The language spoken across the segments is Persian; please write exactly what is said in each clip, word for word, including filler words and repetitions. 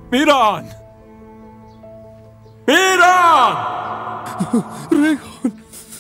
میران میران ریحان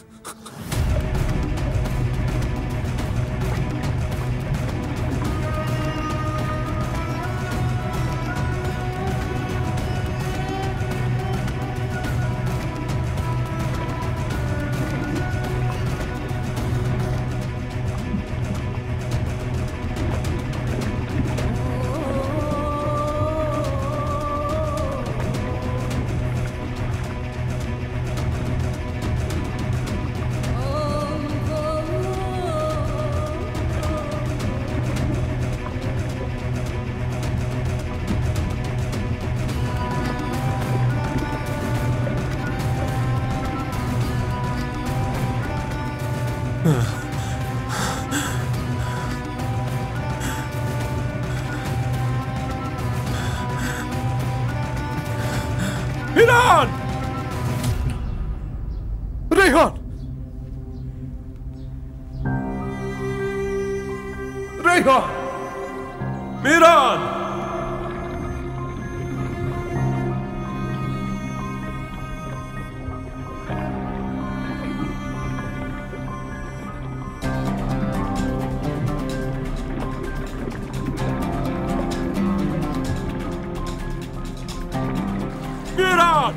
میران ریحان ریحان میران میران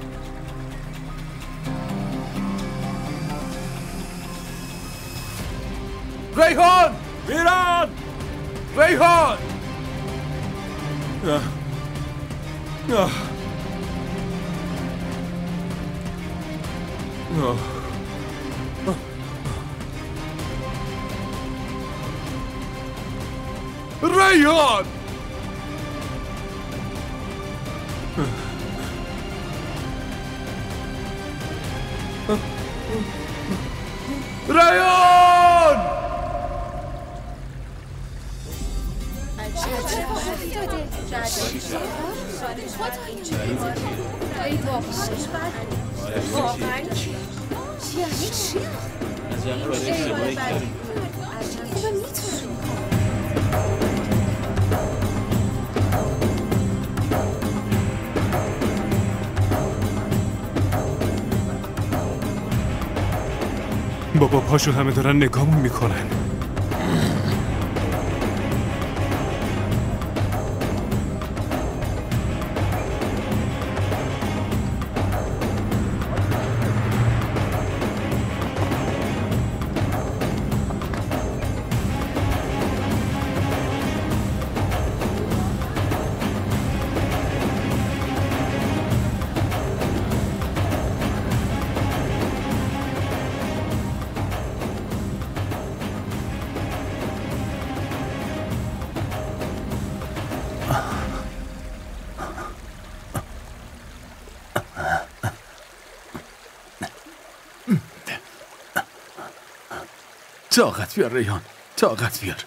ریحان میران ریحان آه. آه. آه. ریحان ریحان بابا پاشو، همه دارن نگامون میکنن. طاقت بیار ریحان، طاقت بیار.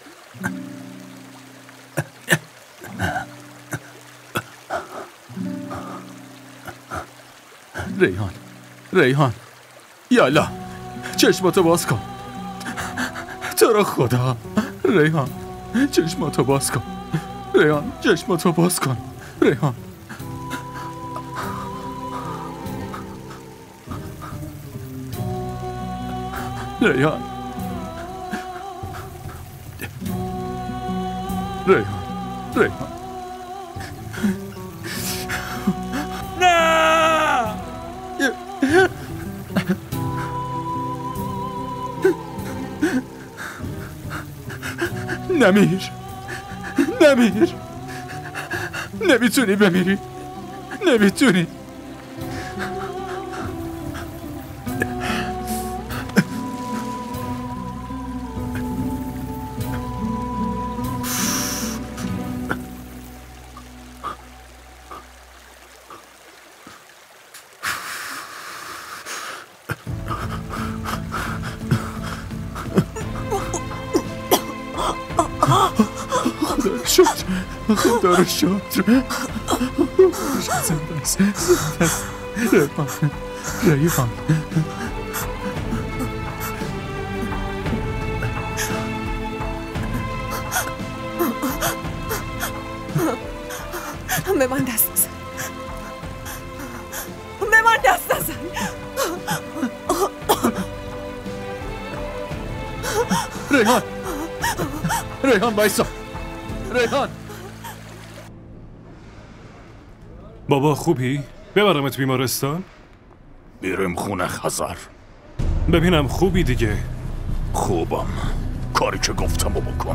ریحان ریحان یالا چشماتو باز کن، تو رو خدا. ریحان چشماتو باز کن، ریحان چشماتو باز کن. ریحان ریحان ریحان ریحان نه نمیر نمیر نمیتونی بمیری، نمیتونی. خدا رو شکر، زنده است، زنده است. ریحان ریحان به من دست نزن، به من دست نزن. ریحان ریحان بایسا. ریحان بابا خوبی؟ ببرمت بیمارستان؟ میرم خونه خزر. ببینم خوبی دیگه. خوبم. کاری که گفتم رو بکن.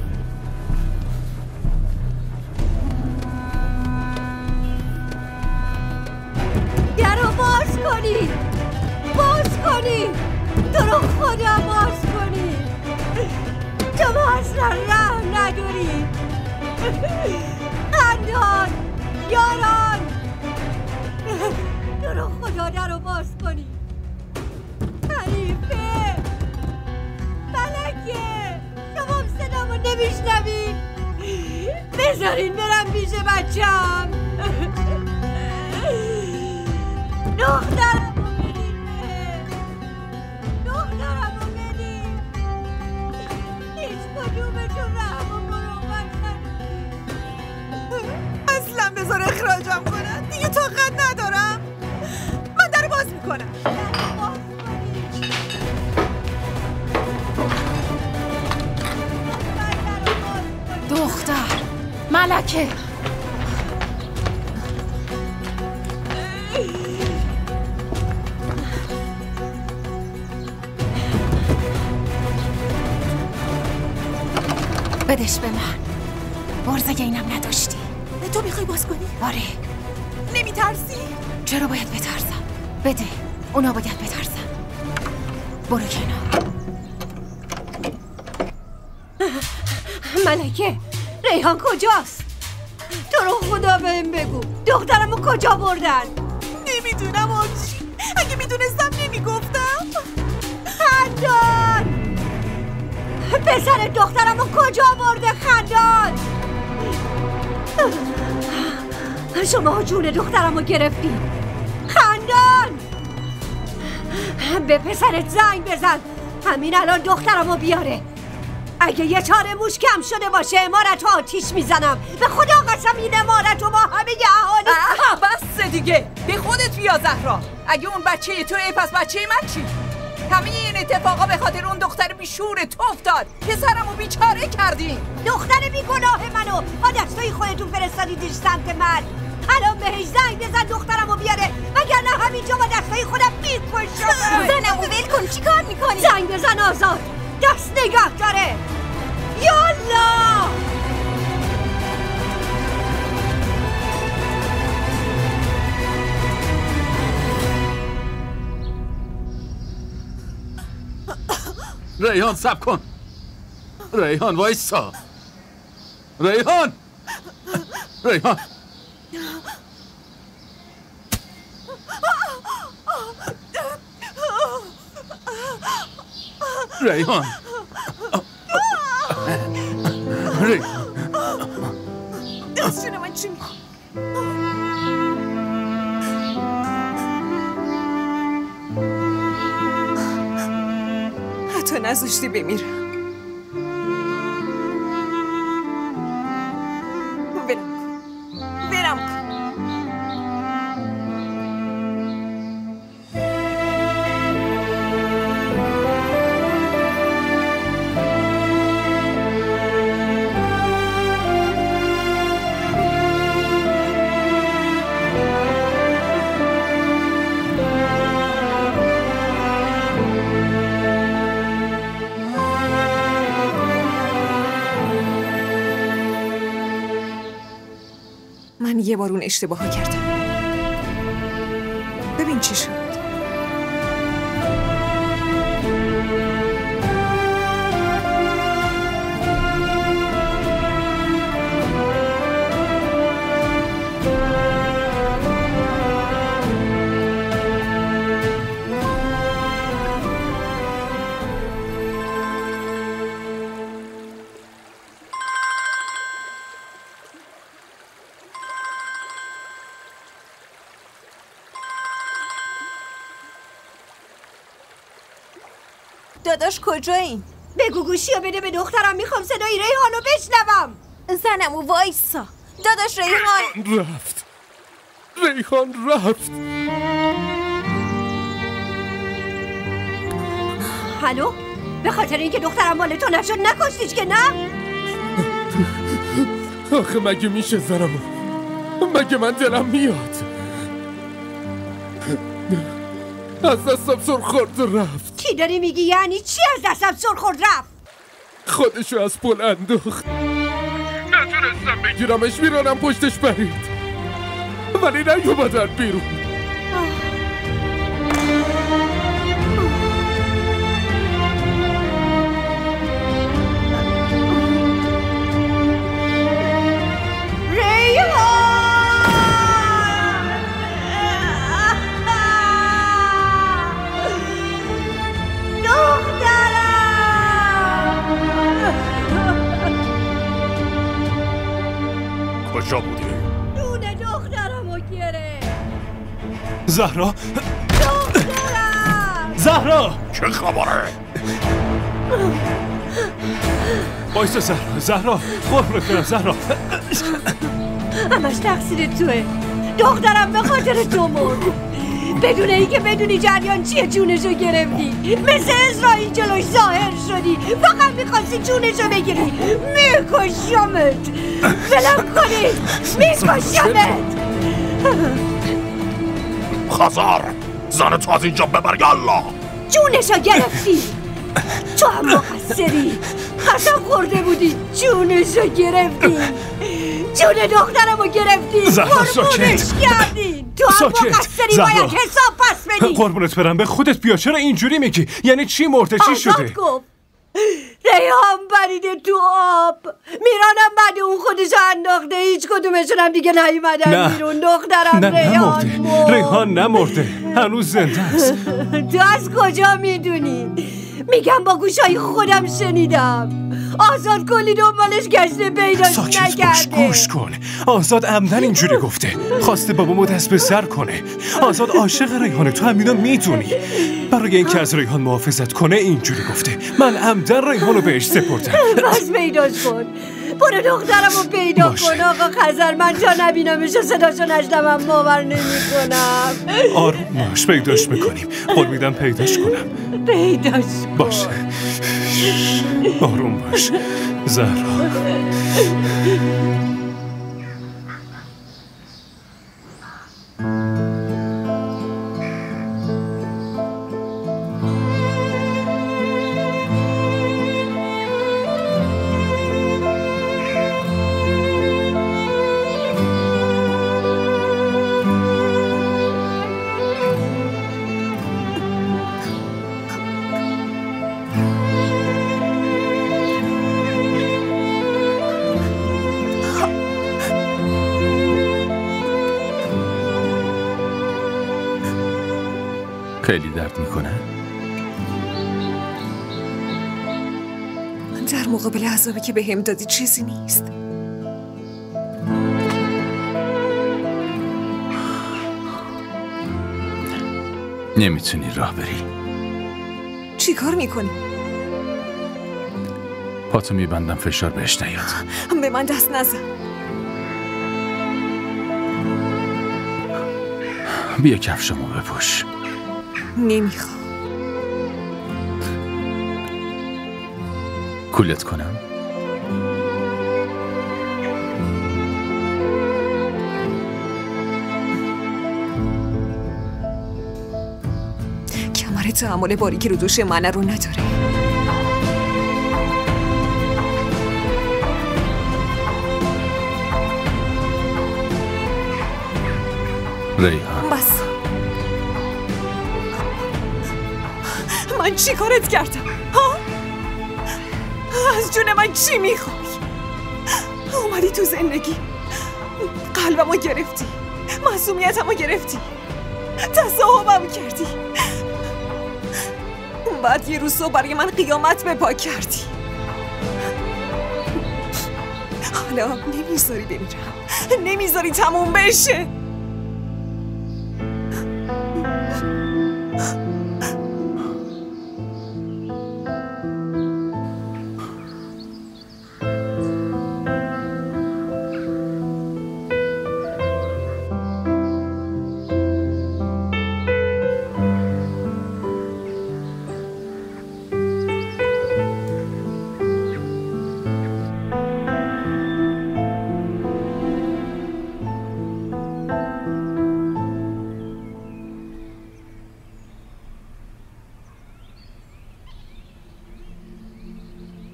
در رو باز کنی، باز کنی، تو رو خدا باز کنی. تو ما اصلا رحم نداری. خندان یاران، تو رو خدا در رو باز کنی. حریفه ملکه، شما صدامو نمیشنوید؟ بذارین برم پیش بچم. دخترمو بدین به، دخترمو بدین. هیچ کدومتون رحم و مروت ندید. اصلا بذار اخراجم کنن، دیگه طاقت ندارم. من در باز میکنم. دختر ملکه، بدش به من. برزه اینم نداشتی. تو میخوای باز کنی؟ آره. نمیترسی؟ چرا باید بترسم؟ بده، اونا باید بترسم. برو کنار. ملکه، ریحان کجاست؟ تو رو خدا بهم بگو، دخترمو کجا بردن؟ نمیدونم آجی، اگه میدونستم نمیگفتم. خندان، پسر دخترمو کجا برده؟ خندان، شما جون دخترمو گرفتی. خندان، به پسرت زنگ بزن، همین الان دخترمو بیاره. اگه یه چاره موش کم شده باشه امارت رو آتیش میزنم. به خدا قسم این امارت رو با همه ی اهالی. آها بس دیگه، به خودت بیا زهرا. اگه اون بچه توی پس بچه من چی؟ همه این اتفاقا به خاطر اون دختر بیشور تو افتاد. پسرمو بیچاره کردی. دختر بیگناه منو با دستای خودتون فرستادیدش سمت من. الان بهش زنگ بزن دخترمو بیاره، وگرنه همینجا با دستای خودم میکشم. زنمو ول کن، چی کار میکنی؟ زنگ بزن آزاد، دست نگه داره. یالا ریحان صبر کن. ریحان وایسا. ریحان ریحان ریحان ریحان دستشون من چی میخوام؟ حتی نذاشتی بمیرم. برم کن، برم کن. من یه بار اون اشتباه ها کردم. ببین چی شد. داداش کجایین؟ بگو گوشی رو بده به دخترم، میخوام صدای ریحانو بشنوم. زنمو وایسا، داداش ریحان رفت ریحان رفت. هلو؟ به خاطر اینکه دخترم مال تو نشد نکشتیش که نه؟ آخه مگه میشه زنمو؟ مگه من دلم میاد؟ از دستم سر خورد و رفت. چی داری میگی؟ یعنی چی از دستم سر خورد رفت؟ خودشو از پل انداخت. نتونستم بگیرمش، میرانم پشتش برید ولی نیومدن بیرون. کجا بودی؟ دونه دخترمو گرفت. زهرا دخترم زهرا چه خبره؟ بایسته زهرا زهرا قربونت برم زهرا. همش تقصیر توه. دخترم به خاطر تو مرد بدون اینکه بدونی جریان چیه جونشو گرفتی. مثل اسرائیل جلوش ظاهر شدی. فقط میخواستی جونشو بگیری. میکشمت. ولم کنید. میکشمت. خزر زن تو از اینجا ببر یالله. جونشو گرفتی. تو هم مقصری. قسم خورده بودی جونشو گرفتی. جون دخترمو گرفتی. زهرا ساکت کردی. تو هم مقصری. باید حساب پس بدی. قربونت برم به خودت بیا. چرا اینجوری میگی؟ یعنی چی مرده؟ چی شده؟ آزاد گفت ریحان بریده تو آب. میرانم بعد اون خودشو انداخته. هیچ کدومشون هم دیگه نیومدن بیرون. دخترم نه ریحان نمرده. مرد. ریحان نمرده، هنوز زنده است. تو از کجا میدونی؟ میگم با گوشای خودم شنیدم. آزاد کلی دنبالش گشته پیداش ساکت باش، نکرده. گوش کن. آزاد عمدن اینجوری گفته، خواسته بابامو دست به سر کنه. آزاد عاشق ریحانه، تو همینا میدونی. برای اینکه از ریحان محافظت کنه اینجوری گفته. من عمدن ریحانو بهش سپردم. بس پیداش کن. برو دخترمو پیدا باشه. کن آقا خزر. من تا نبینمش و صداشو نشنوم باور نمی کنم. آروم باش، پیداش میکنیم. قول میدم پیداش کنم. پیداش کن. باشه، آروم باش زهرا. خیلی درد میکنه؟ در مقابل عذابی که به هم دادی چیزی نیست. نمیتونی راه بری. چی کار میکنی؟ پاتو میبندم فشار بهش نیاد. به من دست نزن. بیا کفشمو بپوش. نمیخوام. کولت کنم؟ کمر تحمل باریکی رو دوش من رو نداره. ریحان بس. من چی کارت کردم؟ ها؟ از جون من چی میخوای؟ اومدی تو زندگی قلبمو گرفتی، معصومیتمو گرفتی، تصاحبم کردی، بعد یه روز صبح برای من قیامت به پا کردی. حالا نمیذاری بمیرم، نمیذاری تموم بشه.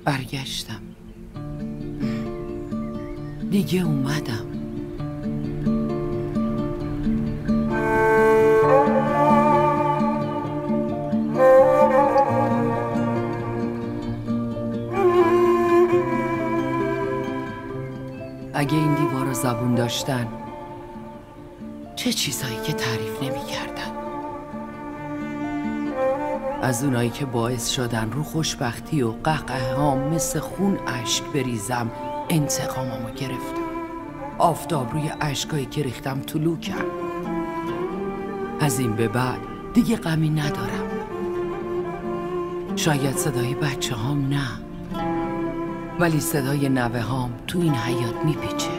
برگشتم. دیگه اومدم. اگه این دیوارا زبون داشتن، چه چیزایی که تعریف نمی کردن. از اونایی که باعث شدن رو خوشبختی و قهقه ها مثل خون اشک بریزم انتقاممو گرفتم. آفتاب روی اشکایی که ریختم طلوع کرد. از این به بعد دیگه غمی ندارم. شاید صدای بچه هام نه، ولی صدای نوه هام تو این حیات میپیچه.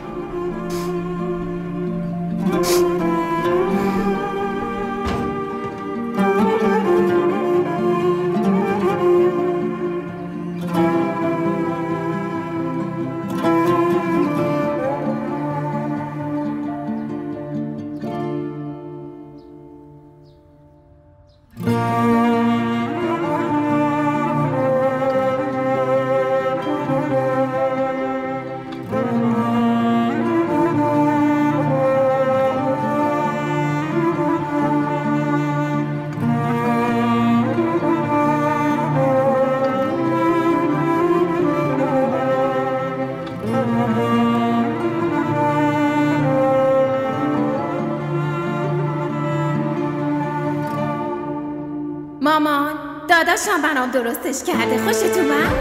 مامان، داداشم برام درستش کرده. خوشت اومد؟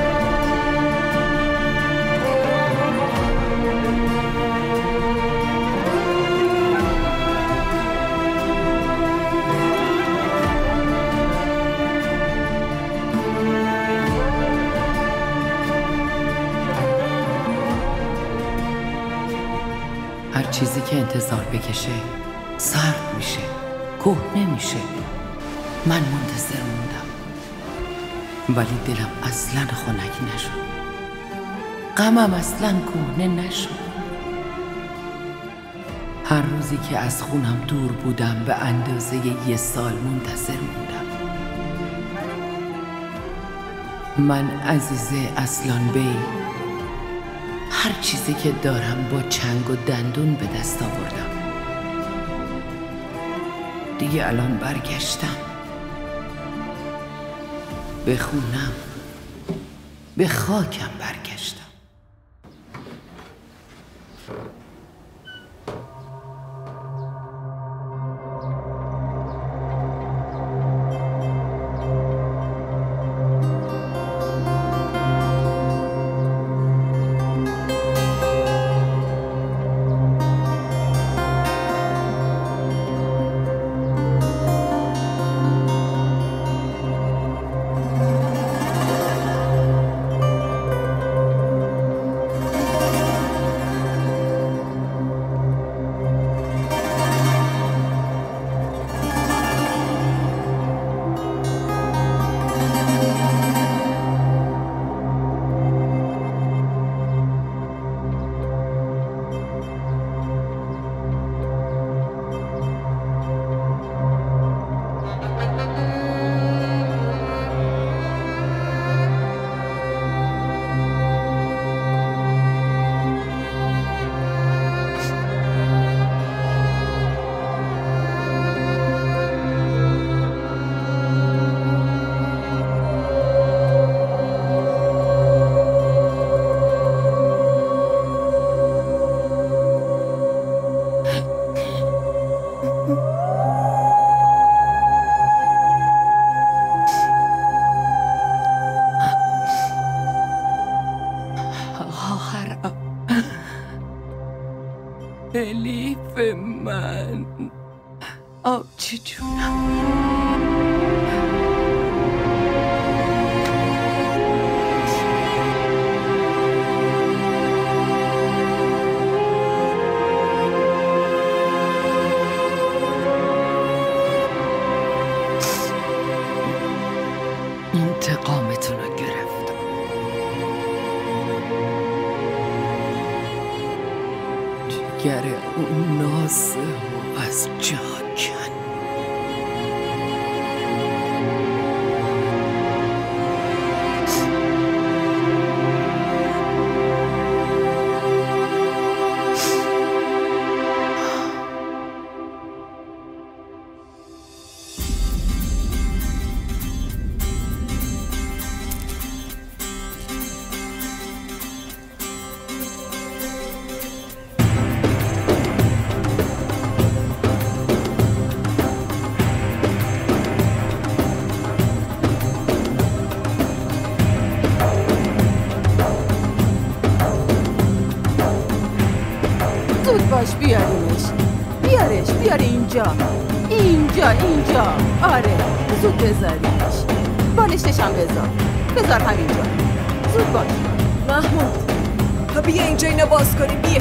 هر چیزی که انتظار بکشه سرد میشه، کهنه میشه. من منتظر موندم، ولی دلم اصلا خنک نشد. غمم اصلا کهنه نشد. هر روزی که از خونم دور بودم به اندازه یه سال منتظر موندم. من عزیزه اصلان بی، هر چیزی که دارم با چنگ و دندون به دست آوردم. دیگه الان برگشتم به خونم، به خاکم برگشتم. الیف من، آبچی جونم. انتقامتون رو گرفتم. جگر اون نازه و از جا کن. بذار اینجا اینجا اینجا آره زود بذاریش بالشش هم بذار بذار همینجا زود باش محمود بیا اینجا اینو باز کنیم بیا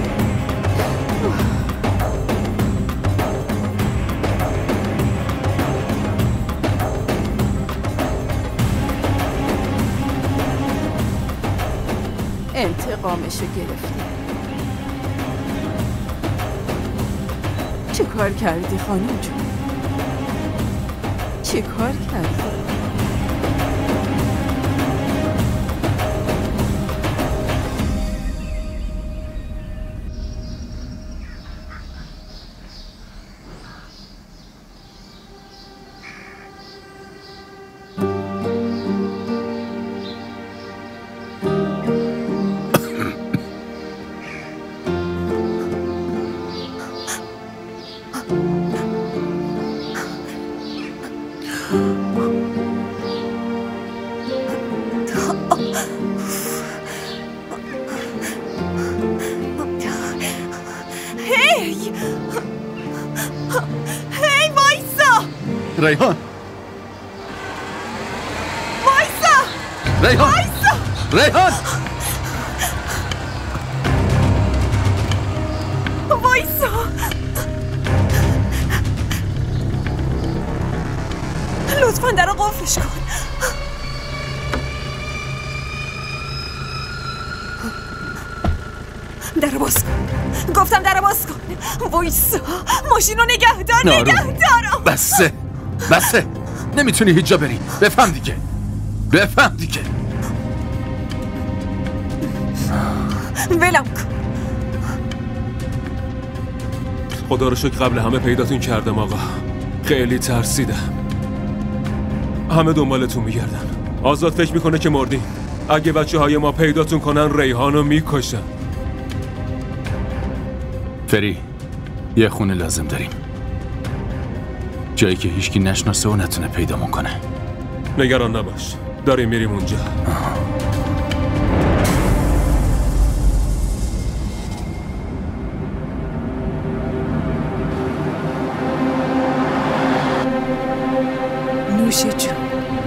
انتقامشو گرفتی چه کار کردی خانم جون؟ چه کار کردی؟ ریحان وایسا ریحان وایسا ریحان وایسا لطفاً در رو قفلش کن در رو باز کن گفتم در رو باز کن وایسا ماشین رو نگه دار نگه دار بسه بسه نمیتونی هیچ جا بری بفهم دیگه بفهم دیگه ولم کن خدا رو شکر قبل همه پیداتون کردم آقا خیلی ترسیدم همه دنبالتون میگردن آزاد فکر میکنه که مردین اگه بچه های ما پیداتون کنن ریحانو میکشن فری یه خونه لازم داریم جایی که هیچکی نشناسه و نتونه پیدامون کنه نگران نباش داریم میریم اونجا نوش جون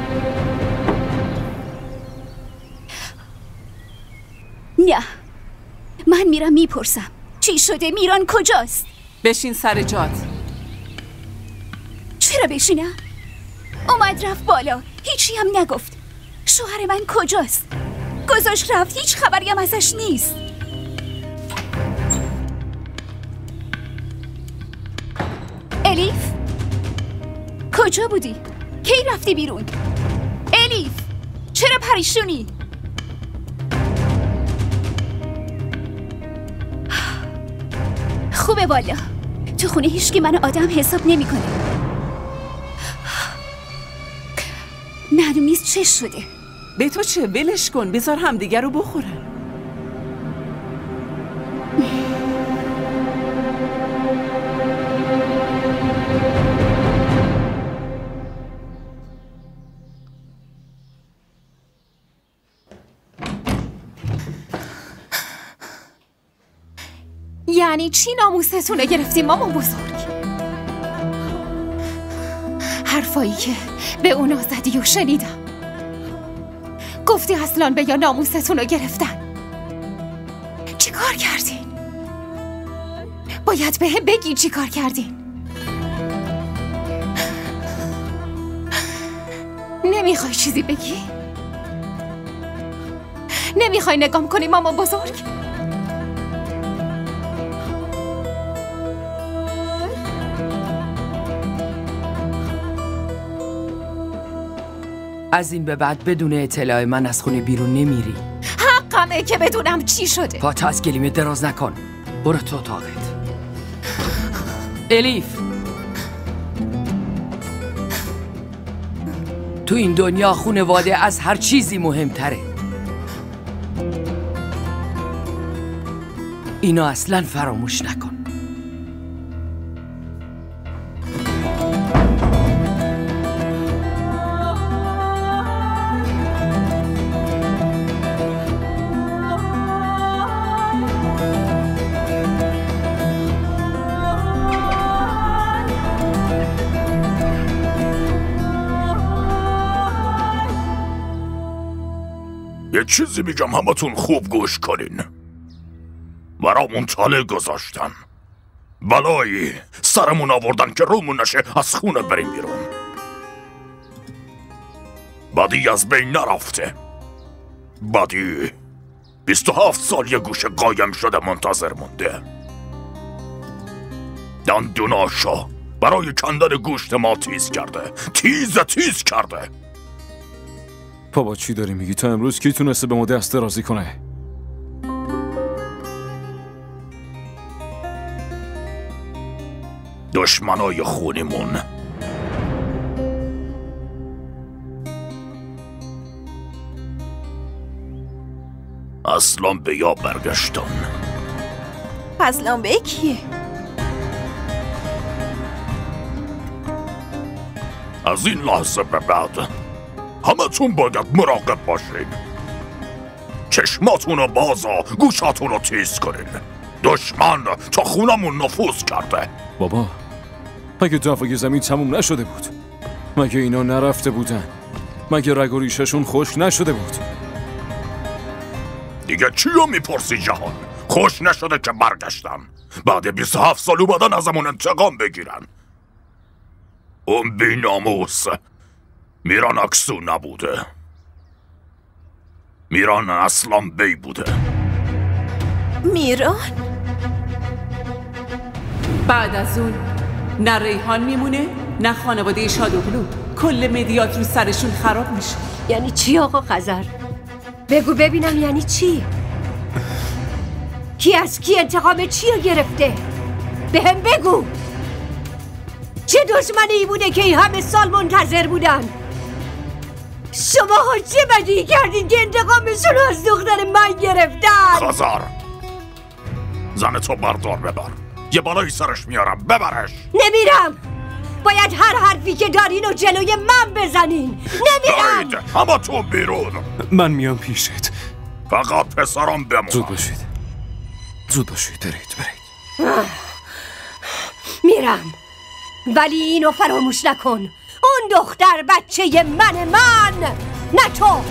نه من میرم میپرسم چی شده میران کجاست بشین سر جات چرا بشینم؟ اومد رفت بالا هیچی هم نگفت شوهر من کجاست؟ گذاشت رفت هیچ خبری هم ازش نیست الیف کجا بودی؟ کی رفتی بیرون؟ الیف چرا پریشونی؟ خوبه والا تو خونه هیچکی منو آدم حساب نمی کنه معلوم نیست چه شده به تو چه ولش کن بذار همدیگه رو بخورن یعنی چی ناموستون رو گرفتیم مامان بزرگ؟ حرفایی که به اونا زدی و شنیدم گفتی اصلا به یا ناموستون رو گرفتن چی کار کردین؟ باید به هم بگی چی کار کردین نمیخوای چیزی بگی؟ نمیخوای نگام کنی مامان بزرگ؟ از این به بعد بدون اطلاع من از خونه بیرون نمیری حقمه که بدونم چی شده پاتو از گلیمه دراز نکن برو تو اتاقت الیف تو این دنیا خونواده از هر چیزی مهمتره اینو اصلا فراموش نکن یه چیزی میگم همتون خوب گوش کنین. برامون تاله گذاشتن، بلایی سرمون آوردن که رومون نشه از خونه بریم بیرون. بدی از بین نرفته. بدی بیست و هفت سال یه گوشه قایم شده منتظر مونده. دندوناشو برای کندن گوشت ما تیز کرده، تیز تیز کرده. بابا چی داری میگی؟ تا امروز کی تونسته به ما دست درازی کنه؟ دشمنای خونیمون. اصلان به یا برگشتن. اصلان به کیه؟ از این لحظه به بعد همتون باید مراقب باشین. چشماتون رو بازا، گوشاتون رو تیز کنین. دشمن تا خونمون نفوذ کرده. بابا مگه دعوای زمین تموم نشده بود؟ مگه اینا نرفته بودن؟ مگه رگ و ریششون خشک نشده بود؟ دیگه چی رو میپرسی جهان؟ خوش نشده که برگشتم. بعد بیست و هفت سال اومدن ازمون انتقام بگیرن. اون بی ناموس میران اکسو نبوده. میران اصلان بی بوده. میران؟ بعد از اون نه ریحان میمونه نه خانواده شادوغلو. کل مدیات رو سرشون خراب میشه. یعنی چی آقا خزر؟ بگو ببینم یعنی چی؟ کی از کی انتقام چی رو گرفته؟ به هم بگو. چه دشمنی بوده که این همه سال منتظر بودن؟ شماها چه بدی کردین که انتقامشون رو از دختر من گرفتن؟ خزر زن تو بردار ببر. یه بالای سرش میارم ببرش. نمیرم. باید هر حرفی که دارین و جلوی من بزنین. نمیرم. دارید همه تو بیرون. من میام پیشت. فقط پسرم بمون. زود باشید زود باشید برید برید. میرم ولی اینو فراموش نکن. اون دختر بچه من من نه تو.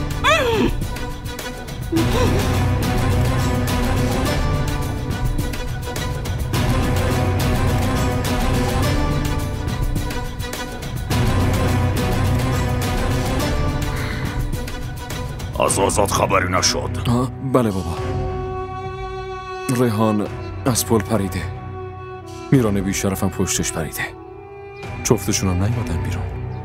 از آزاد خبری نشد؟ آه بله بابا. ریحان از پل پریده. میران بیشرفم پشتش پریده. جفتشون هم نیومدن بیرون.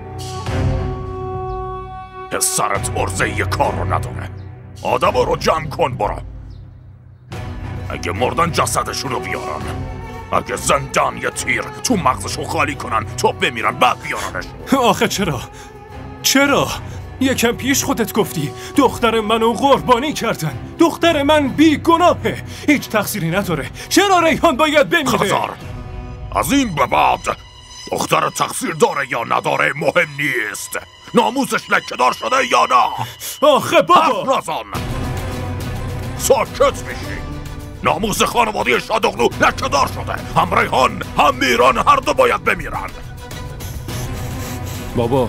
پسرت عرضه یه کار رو نداره. آدم رو جمع کن برو. اگه مردن جسدشون رو بیارن. اگه زندان یه تیر تو مغزشون خالی کنن تو بمیرن بعد بیارنش. آخه چرا؟ چرا؟ یکم پیش خودت گفتی دختر منو قربانی کردن. دختر من بی گناهه. هیچ تقصیری نداره. چرا ریحان باید بمیره؟ خزر از این به بعد دختر تقصیر داره یا نداره مهم نیست. ناموسش لکه‌دار شده یا نه. آخه بابا حرف نزن. ساکت میشی. ناموس خانواده شادوغلو لکه‌دار شده. هم ریحان هم میران هر دو باید بمیرن. بابا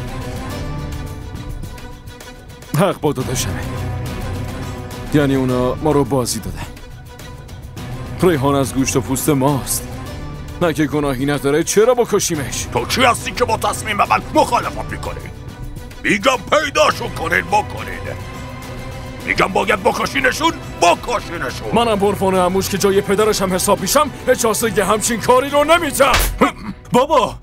حق با داداشمه. یعنی اونا ما رو بازی دادن. ریحان از گوشت و پوست ماست. نگه گناهی نداره چرا بکشیمش؟ تو چی هستی که با تصمیم من مخالفت میکنی؟ میگم پیداشون کنین بکنین. میگم باید بکشینشون بکشینشون. منم برفان عموش که جای پدرش هم حساب میشم اجازه یه همچین کاری رو نمیدم. بابا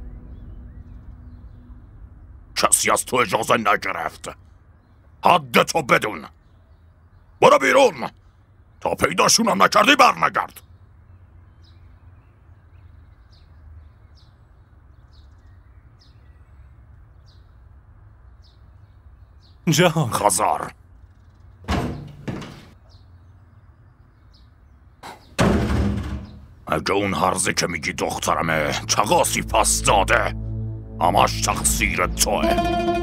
کسی از تو اجازه نگرفت. حد تو بدون. برو بیرون. تا پیداشونم نکردی بر نگرد. جهان خزر اگه اون هرزه که میگی دخترمه تقاسی پس داده همش تقصیر توه.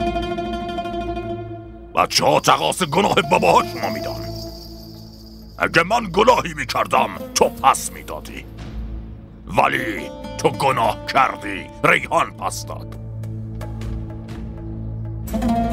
بچه ها تقاس گناه باباهاشونو میدن. اگه من گناهی میکردم تو پس میدادی. ولی تو گناه کردی ریحان پس داد.